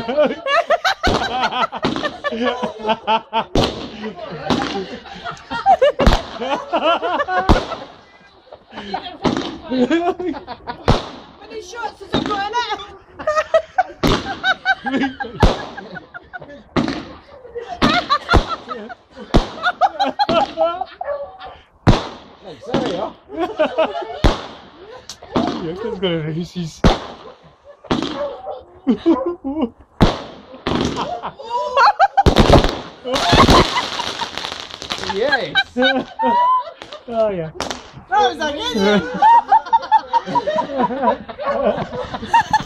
Many shots has he got in it? Sorry, huh? Yeah, that's got an aces. Yes! Oh yeah. That was like it.